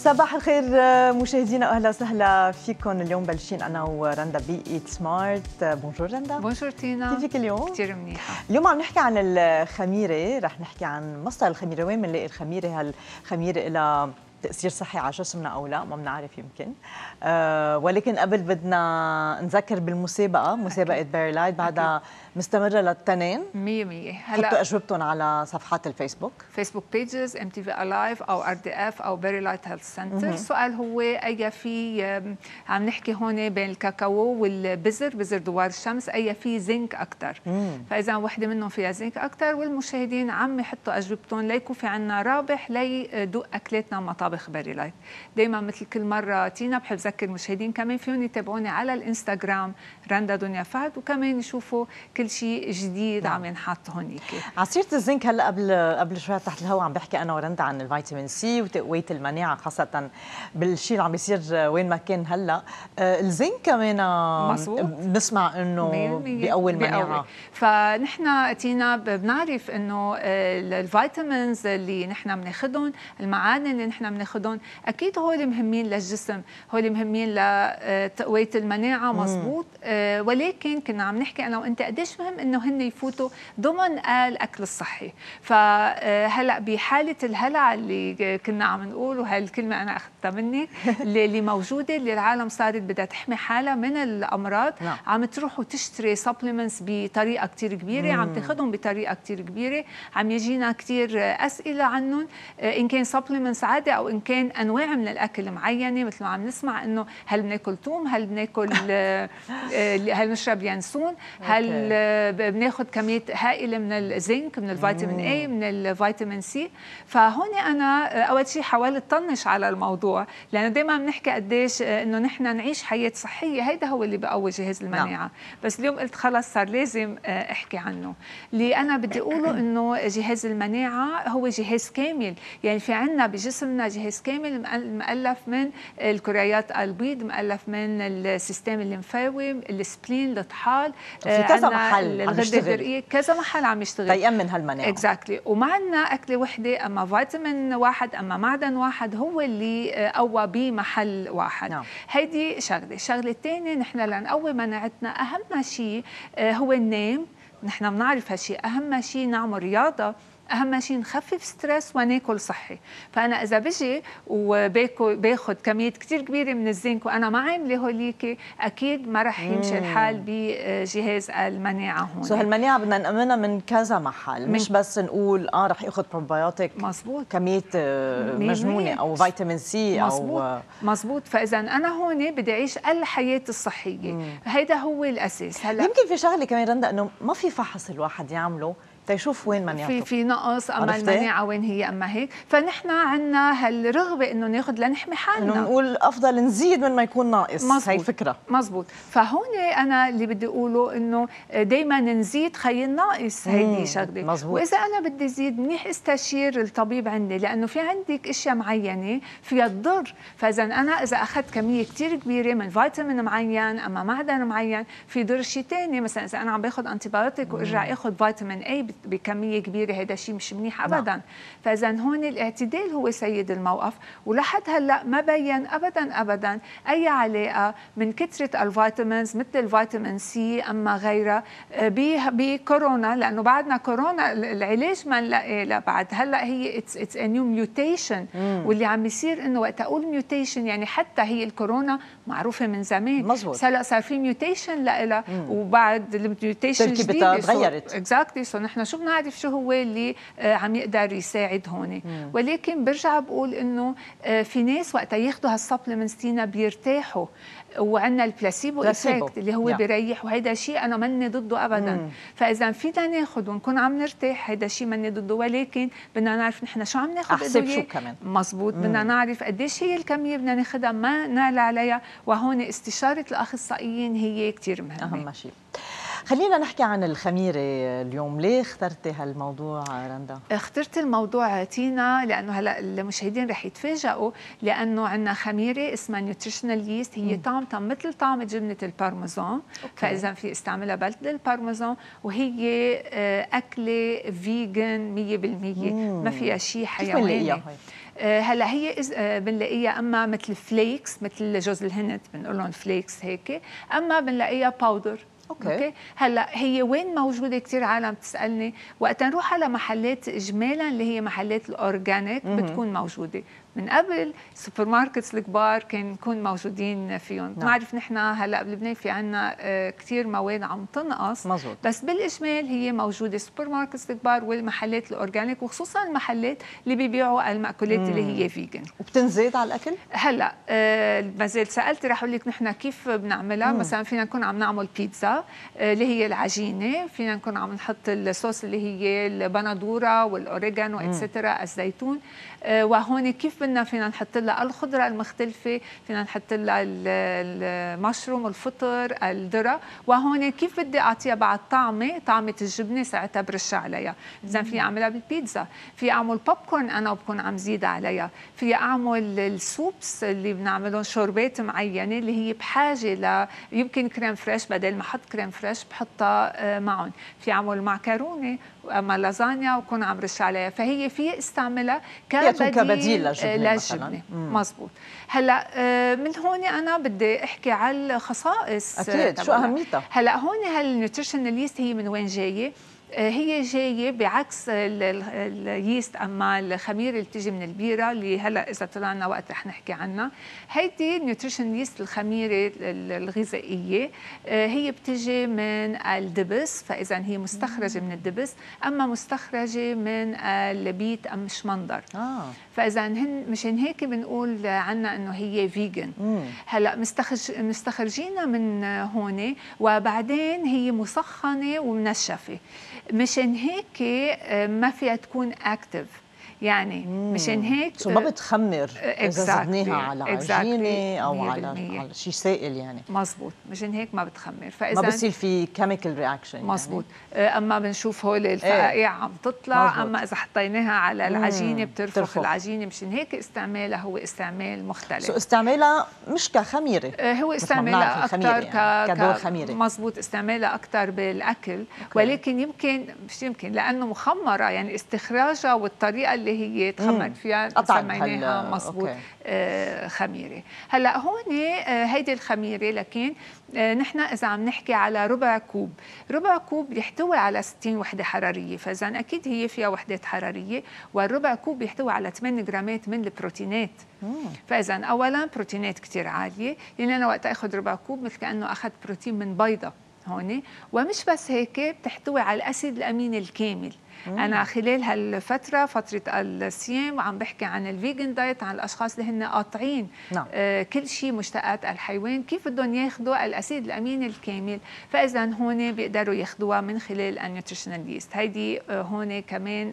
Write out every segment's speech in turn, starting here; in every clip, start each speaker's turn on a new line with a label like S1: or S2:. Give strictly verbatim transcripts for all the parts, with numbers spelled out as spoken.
S1: صباح الخير مشاهدينا، اهلا وسهلا فيكم. اليوم بلشين انا ورندا بي ايت سمارت. بونجور رندا.
S2: بونجور تينا،
S1: كيفك اليوم؟
S2: كثير منيحه.
S1: اليوم عم نحكي عن الخميره، رح نحكي عن مصدر الخميره، وين بنلاقي الخميره؟ هل الخميره لها تأثير صحي على جسمنا أو لا؟ ما بنعرف يمكن. أه ولكن قبل بدنا نذكر بالمسابقة، مسابقة بيري لايت بعدها مستمرة للتنين.
S2: مية مية.
S1: هلا حطوا أجوبتهم على صفحات الفيسبوك،
S2: فيسبوك بيجز ام تي في الايف او ار دي اف او بيري لايت هيلث سنتر. السؤال هو أي في عم نحكي هون بين الكاكاو والبزر، بزر دوار الشمس، أي في زنك أكثر. فإذا وحدة منهم فيها زنك أكثر، والمشاهدين عم يحطوا أجوبتهم ليكون في عنا رابح ليدوق أكلاتنا مطابخ بيري لايت. دايما مثل كل مرة تينا بحب ذكر المشاهدين كمان فيهم يتابعوني على الانستغرام رندا دنيا فهد، وكمان يشوفوا كل شيء جديد نعم. عم ينحط هونيك.
S1: عصيرة الزنك هلا قبل قبل شوي تحت الهواء عم بحكي انا ورندا عن الفيتامين سي وتقوية المناعة، خاصة بالشيء اللي عم بيصير وين ما كان هلا. آه الزنك كمان بنسمع انه بيقوي المناعة.
S2: فنحن تينا بنعرف انه الفيتامينز اللي نحن بناخذهم، المعادن اللي نحن بناخذهم، اكيد هول مهمين للجسم، هول مهمين لتقوية المناعة، مزبوط. آه ولكن كنا عم نحكي انا وانت قديش مهم انه هن يفوتوا ضمن الاكل الصحي. فهلا بحاله الهلع اللي كنا عم نقول، وهي الكلمه انا اخذتها منك، اللي موجوده، اللي العالم صارت بدها تحمي حالها من الامراض، نعم. عم تروح وتشتري سبلمنتس بطريقه كثير كبيره، مم. عم تاخذهم بطريقه كثير كبيره، عم يجينا كثير اسئله عنهم، ان كان سبلمنتس عادي او ان كان انواع من الاكل معينه، مثل ما عم نسمع انه هل بناكل ثوم، هل بناكل هل نشرب ينسون، هل بناخذ كميه هائله من الزنك، من الفيتامين اي، من الفيتامين سي. فهون انا اول شيء حاولت طنش على الموضوع، لانه دائما بنحكي قديش انه نحن نعيش حياه صحيه، هيدا هو اللي بقوي جهاز المناعه. نعم. بس اليوم قلت خلص صار لازم احكي عنه. اللي انا بدي اقوله انه جهاز المناعه هو جهاز كامل، يعني في عندنا بجسمنا جهاز كامل مؤلف من الكريات البيض، مؤلف من السيستم الليمفاوي، السبلين، الطحال،
S1: في كذا محل
S2: الغده الدرقيه، كذا محل عم يشتغل
S1: تيأمن هالمناعه. اكزاكتلي.
S2: وما عندنا اكله وحده، اما فيتامين واحد، اما معدن واحد هو اللي قوى بمحل واحد. نعم. هيدي شغله. الشغله الثانيه، نحن لنقوي مناعتنا اهم شيء هو النوم. نحن بنعرف هالشيء، اهم شيء نعمل رياضه، اهم شيء نخفف ستريس وناكل صحي. فانا اذا بجي وباكل باخذ كميه كثير كبيره من الزنك وانا ما عامله هوليك، اكيد ما رح يمشي الحال بجهاز المناعه هون.
S1: سو هالمناعه بدنا نامنها من كذا محل، مش بس نقول اه رح اخذ بروبيوتيك
S2: مزبوط
S1: كميه مجنونه او فيتامين سي
S2: مزبوط.
S1: او
S2: مزبوط. فاذا انا هون بدي اعيش الحياه الصحيه، مم. هيدا هو الاساس. هلا
S1: يمكن في شغله كمان رندا، انه ما في فحص الواحد يعمله تيشوف وين مناعته،
S2: في في نقص، اما المناعه وين هي، اما هيك. فنحن عندنا هالرغبه انه ناخذ لنحمي حالنا،
S1: انه نقول افضل نزيد من ما يكون ناقص. مزبوط. هي الفكره.
S2: مزبوط. فهون انا اللي بدي اقوله انه دائما نزيد خي الناقص، هيدي شغله.
S1: مزبوط.
S2: واذا انا بدي زيد، منيح استشير الطبيب عندي، لانه في عندك اشياء معينه فيها تضر. فاذا انا اذا اخذت كميه كثير كبيره من فيتامين معين، اما معدن معين، في ضر شيء ثاني. مثلا اذا انا عم باخذ انتيبيوتيك وارجع اخذ فيتامين اي بكميه كبيره، هذا شيء مش منيح ابدا. نعم. فاذا هون الاعتدال هو سيد الموقف. ولحد هلا ما بين ابدا ابدا اي علاقه من كثره الفيتامينز مثل الفيتامين سي اما غيرها بكورونا، لانه بعدنا كورونا العلاج ما نلاقي لا بعد. هلا هي اتس اتس ا نيو ميوتيشن، واللي عم يصير انه وقت اقول ميوتيشن يعني حتى هي الكورونا معروفه من زمان.
S1: مزبوط.
S2: هلا صار في ميوتيشن لها، وبعد الميوتيشن
S1: جديده تغيرت.
S2: اكزاكتلي. سو نحن شو بنعرف شو هو اللي عم يقدر يساعد هون. ولكن برجع بقول انه في ناس وقت ياخذوا هالسبلمنتس تينا بيرتاحوا، وعندنا البلاسيبو ايفكت اللي هو yeah. بيريح، وهيدا شيء انا ماني ضده ابدا. مم. فاذا فينا ناخذ ونكون عم نرتاح، هيدا شيء ماني ضده، ولكن بدنا نعرف نحن شو عم ناخذ.
S1: احسب شو كمان.
S2: مزبوط. بدنا نعرف قديش هي الكميه بدنا ناخذها، ما نعلى عليها. وهون استشاره الاخصائيين هي كثير مهمه،
S1: اهم شيء. خلينا نحكي عن الخميرة اليوم. ليه اخترتي هالموضوع رندا؟
S2: اخترت الموضوع تينا لأنه هلا المشاهدين رح يتفاجئوا، لأنه عندنا خميرة اسمها نيوتريشنال ييست، هي طعمتها مثل طعم جبنة البارميزان. فإذا في استعملها بلد البارميزان، وهي أكلة فيجن مية بالمية، ما فيها شيء حيواني. هلا هي بنلاقيها اما مثل فليكس، مثل جوز الهند بنقول لهم فليكس هيك، اما بنلاقيها باودر.
S1: أوكي.
S2: اوكي هلا هي وين موجوده؟ كثير عالم تسالني وقت نروح على محلات اجمالا اللي هي محلات الاورجانيك بتكون موجوده. من قبل السوبر ماركتس الكبار كان يكون موجودين فيهم. بنعرف نعم. نحن هلا بلبنان في عنا كثير مواد عم تنقص مزود. بس بالاجمال هي موجوده السوبر ماركتس الكبار والمحلات الاورجانيك، وخصوصا المحلات اللي بيبيعوا المأكولات مم. اللي هي فيجن.
S1: وبتنزيد على الاكل؟
S2: هلا آه ما زلت سالتي رح اقول لك نحن كيف بنعملها. مم. مثلا فينا نكون عم نعمل بيتزا آه اللي هي العجينه، فينا نكون عم نحط الصوص اللي هي البندوره والاوريجانو اتسترا الزيتون. آه وهون كيف بدنا فينا نحط لها الخضره المختلفه، فينا نحط لها المشروم، الفطر، الذره، وهون كيف بدي اعطيها بعد طعمه، طعمه الجبنه ساعتها برشها عليها. اذا في اعملها بالبيتزا، في اعمل بوب كورن انا وبكون عم زيد عليها، في اعمل السوبس اللي بنعملهم شوربات معينه اللي هي بحاجه ل يمكن كريم فريش، بدل ما احط كريم فريش بحطها معهم، في اعمل معكرونه اما لازانيا وكون عم رش عليها، فهي في استعملها كبديل,
S1: كبديل للجبنه,
S2: للجبنة. مزبوط. هلا من هون انا بدي احكي على الخصائص.
S1: اكيد شو اهميتها؟
S2: هلا هون هالنيوتريشنال ييست هي من وين جايه؟ هي جايه بعكس اليست اما الخميره اللي بتيجي من البيره اللي هلا اذا طلعنا وقت رح نحكي عنها. هيدي النيوتريشن ييست الخميره الغذائيه هي بتيجي من الدبس، فاذا هي مستخرجه من الدبس، اما مستخرجه من البيت ام شمندر. آه. فاذا هن مشان هيك بنقول عنا انه هي فيجن. هلا مستخرج مستخرجينها من هون، وبعدين هي مسخنه ومنشفه، مشان هيك ما فيها تكون اكتف، يعني مشان هيك
S1: سو ما بتخمر اذا زدناها على عجينه او على على شيء سائل يعني.
S2: مزبوط، مشان هيك ما بتخمر،
S1: فاذا ما بصير في كيميكال رياكشن.
S2: مزبوط. يعني. اما بنشوف هول الفقاقيع ايه. عم تطلع مزبوط. اما اذا حطيناها على العجينه بترفخ, بترفخ العجينه، مشان هيك استعمالها هو استعمال مختلف.
S1: سو استعمالها مش كخميره،
S2: هو استعمالها اكثر
S1: يعني. كدور خميره.
S2: مزبوط، استعمالها اكثر بالاكل. أوكي. ولكن يمكن مش يمكن لانه مخمره، يعني استخراجها والطريقه اللي هي تخمر فيها سميناها مزبوط آه خميره. هلا هون آه هيدي الخميره، لكن آه نحن اذا عم نحكي على ربع كوب، ربع كوب يحتوي على ستين وحده حراريه، فاذا اكيد هي فيها وحدات حراريه، والربع كوب يحتوي على ثمانية جرامات من البروتينات. مم. فاذا اولا بروتينات كثير عاليه، يعني انا وقت اخذ ربع كوب مثل كانه اخذ بروتين من بيضه هون. ومش بس هيك، بتحتوي على الاسيد الامين الكامل. مم. أنا خلال هالفترة فترة الصيام وعم بحكي عن الفيجن دايت، عن الأشخاص اللي هن قاطعين نعم. آه كل شيء مشتقات الحيوان، كيف بدهم ياخذوا الأسيد الأمين الكامل، فإذا هون بيقدروا ياخذوها من خلال النيوتريشنال ييست. هيدي آه هون كمان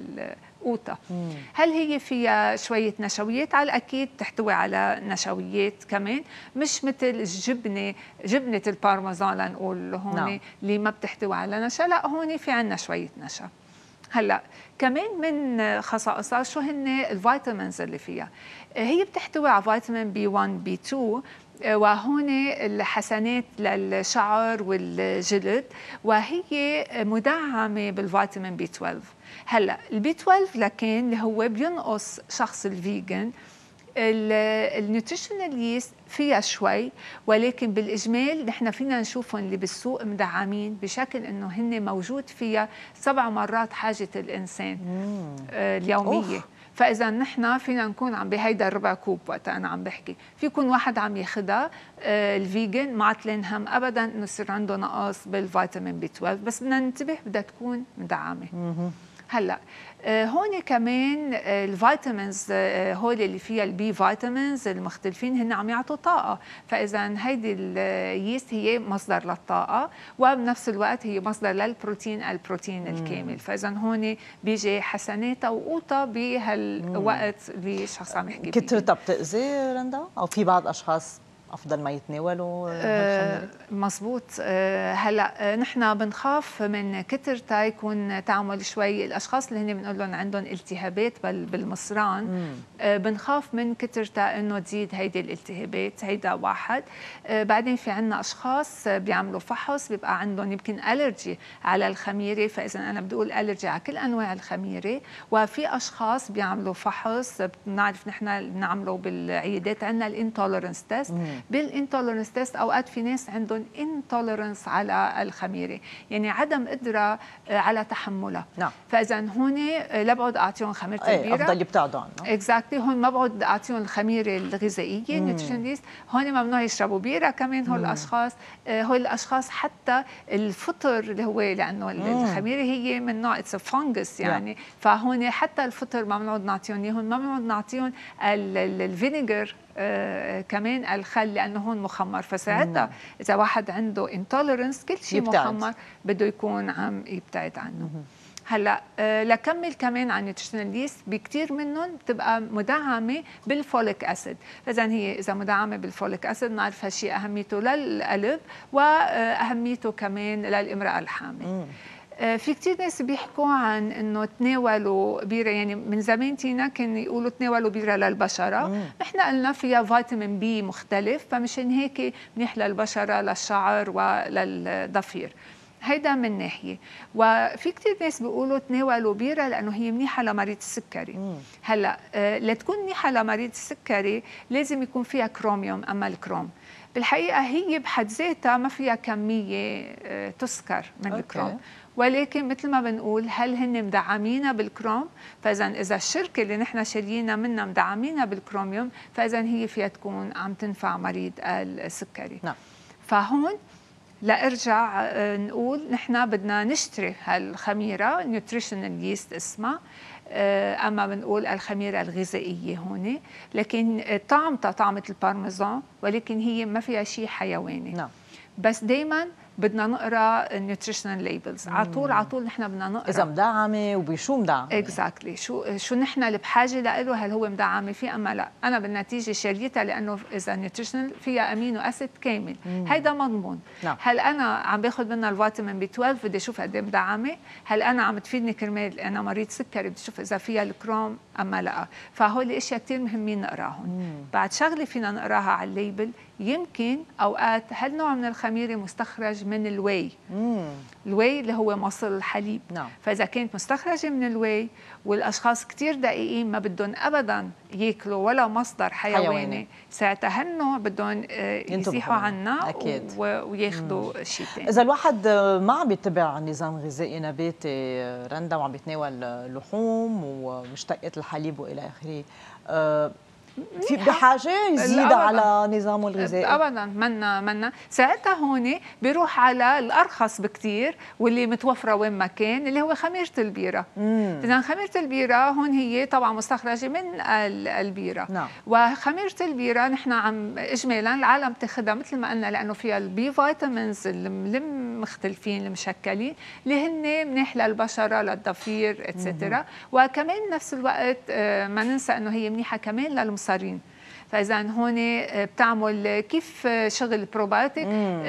S2: القوطة. هل هي فيها شوية نشويات؟ على الأكيد تحتوي على نشويات كمان، مش مثل الجبنة، جبنة البارميزان لنقول هون نعم. اللي ما بتحتوي على نشا، لا هون في عنا شوية نشا. هلا كمان من خصائصها شو هن الفيتامينز اللي فيها؟ هي بتحتوي على فيتامين بي واحد بي اثنين، وهون الحسنات للشعر والجلد، وهي مدعمه بالفيتامين بي اثني عشر. هلا البي اثني عشر لكن اللي هو بينقص شخص الفيجن، النيوتريشنال ييست فيها شوي، ولكن بالاجمال نحن فينا نشوفهم اللي بالسوق مدعمين بشكل انه هن موجود فيها سبع مرات حاجه الانسان آه اليوميه. أوف. فاذا نحن فينا نكون عم بهيدا الربع كوب وقت انا عم بحكي، في يكون واحد عم ياخذها آه الفيجن ما عتلين هم ابدا انه يصير عنده نقص بالفيتامين بي اثني عشر، بس بدنا ننتبه بدها تكون مدعمه. هلا آه هون كمان آه الفيتامينز آه هول اللي فيها البي فيتامينز المختلفين هن عم يعطوا طاقه، فاذا هيدي اليست هي مصدر للطاقه، وبنفس الوقت هي مصدر للبروتين، البروتين مم. الكامل، فاذا هون بيجي حسناتها وقوتها بهالوقت اللي الشخص عم يحكي فيه.
S1: كترتها بتأذي رندا او في بعض اشخاص افضل ما يتناولوا هالخميره؟
S2: مزبوط. أه هلا نحن بنخاف من كتر تا يكون تعمل شوي الاشخاص اللي هن بنقول لهم عندهم التهابات بالمصران، أه بنخاف من كتر تا انه تزيد هيدي الالتهابات. هيدا واحد. أه بعدين في عندنا اشخاص بيعملوا فحص بيبقى عندهم يمكن الرجي على الخميره، فاذا انا بدي اقول الرجي على كل انواع الخميره. وفي اشخاص بيعملوا فحص بنعرف نحن بنعمله بالعيادات، عندنا الانتولرنس تيست. بالانتولرنس تيست اوقات في ناس عندهم انتولرنس على الخميره، يعني عدم قدره على تحملها.
S1: نعم.
S2: فاذا هون لا بقعد اعطيهم خميره البيره،
S1: افضل يبتعدوا عنها.
S2: اكزاكتلي. هون ما بقعد اعطيهم الخميره الغذائيه نيوتريشناليست. هون ممنوع يشربوا بيره كمان هول الاشخاص. هول الاشخاص حتى الفطر اللي هو لانه الخميره هي من نوع اتس فانجس يعني، فهون حتى الفطر ممنوع نعطيهم اياهم. ممنوع نعطيهم الفينيجر آه كمان الخل لانه هون مخمر، فساعتها اذا واحد عنده انتولرنس كل شيء مخمر بده يكون عم يبتعد عنه. هلا آه لكمل كمان عن النيوتريشناليست، بكثير منهم بتبقى مدعمه بالفوليك اسيد. اذا هي اذا مدعمه بالفوليك اسيد بنعرف هالشيء اهميته للقلب واهميته كمان للامراه الحامل. في كتير ناس بيحكوا عن انه تناولوا بيره، يعني من زمان تينا كان يقولوا تناولوا بيره للبشره. نحن قلنا فيها فيتامين بي مختلف، فمشان هيك منيح للبشره للشعر وللضفير. هيدا من ناحيه. وفي كتير ناس بيقولوا تناولوا بيره لانه هي منيحه لمريض السكري. مم. هلا آه لتكون منيحه لمريض السكري لازم يكون فيها كروميوم. اما الكروم بالحقيقه هي بحد ذاتها ما فيها كميه آه تسكر من أوكي. الكروم، ولكن مثل ما بنقول هل هن مدعمينها بالكروم؟ فاذا اذا الشركه اللي نحن شاريينها منها مدعمينها بالكروميوم، فاذا هي فيها تكون عم تنفع مريض السكري. نعم. فهون لارجع نقول نحن بدنا نشتري هالخميره نيوتريشنال ييست اسمها، اما بنقول الخميره الغذائيه هون، لكن طعمتها طعمه البارميزان، ولكن هي ما فيها شيء حيواني. نعم. بس دائما بدنا نقرا النيوتريشنال ليبلز على طول على طول. نحن بدنا نقرا
S1: اذا مدعمه وبشو مدعمه.
S2: اكزاكتلي exactly. شو شو نحن اللي بحاجه له، هل هو مدعمه فيه اما لا. انا بالنتيجه شريتها لانه اذا نيوتريشنال فيها امينو اسيد كامل، مم. هيدا مضمون. نعم. هل انا عم باخذ منها الفيتامين بي اثناشر بدي اشوف قد ايه مدعمه؟ هل انا عم تفيدني كرمال انا مريض سكري بدي اشوف اذا فيها الكروم اما لا؟ فهول اشياء كثير مهمين نقراهم. بعد شغله فينا نقراها على الليبل، يمكن اوقات هالنوع من الخميره مستخرج من الواي. مم. الواي اللي هو مصل الحليب. نعم. فاذا كانت مستخرجه من الواي والاشخاص كثير دقيقين ما بدهم ابدا ياكلوا ولا مصدر حيواني, حيواني. ساعتها هالنوع بدهم يزيحوا عنا وياخذوا شيء ثاني.
S1: اذا الواحد ما عم يتبع نظام غذائي نباتي رندا وعم بيتناول لحوم ومشتقات الحليب والى اخره، أه في بحاجه يزيد على نظامه الغذائي؟
S2: ابدا منا منا ساعتها هون بيروح على الارخص بكثير واللي متوفره وين ما كان، اللي هو خميره البيره. اذا خميره البيره هون هي طبعا مستخرجه من البيره. نعم. وخميره البيره نحن عم اجمالا العالم تاخذها مثل ما قلنا لانه فيها البي فيتامينز المختلفين المشكلين اللي هن منيح للبشره للضفير اتسترا، وكمان بنفس الوقت ما ننسى انه هي منيحه كمان للمصارين. فاذا هون بتعمل كيف شغل بروبايوتيك،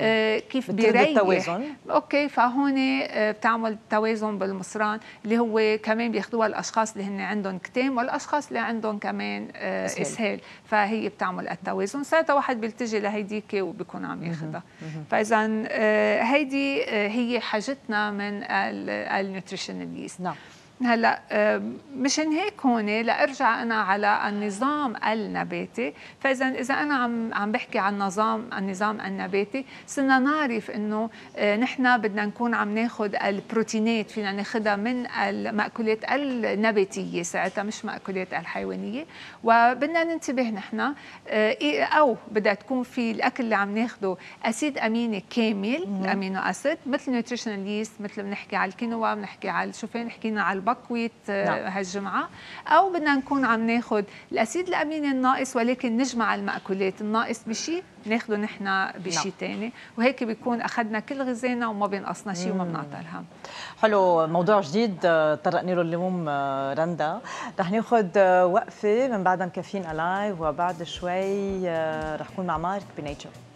S2: كيف بيريح. اوكي. فهون بتعمل توازن بالمصران اللي هو كمان بياخذوها الاشخاص اللي هن عندهم كتام والاشخاص اللي عندهم كمان اسهال، فهي بتعمل التوازن. ساعتها واحد بيلتجي لهيديك وبيكون عم ياخذها. فاذا هيدي هي حاجتنا من النيوتريشنال ييست. نعم. هلا مشان هيك هون لارجع انا على النظام النباتي. فاذا اذا انا عم عم بحكي عن نظام النظام النباتي، صرنا نعرف انه نحن بدنا نكون عم ناخذ البروتينات فينا ناخذها من المأكولات النباتيه ساعتها مش مأكولات الحيوانيه، وبدنا ننتبه نحن او بدها تكون في الاكل اللي عم ناخذه اسيد اميني كامل، الامينو اسيد مثل نيوتريشنال ييست، مثل بنحكي على الكينوا، بنحكي على شو فين حكينا على بكويت
S1: نعم.
S2: هالجمعه، او بدنا نكون عم ناخذ الاسيد الاميني الناقص ولكن نجمع المأكولات الناقص بشيء ناخذه نحن بشيء ثاني، نعم. وهيك بيكون اخذنا كل غذائنا وما بينقصنا شيء وما بنعطلها.
S1: حلو، موضوع جديد طرقنا له اليوم رندا. رح ناخذ وقفه من بعدها مكفين الايف، وبعد شوي رح كون مع مارك بنيتشر.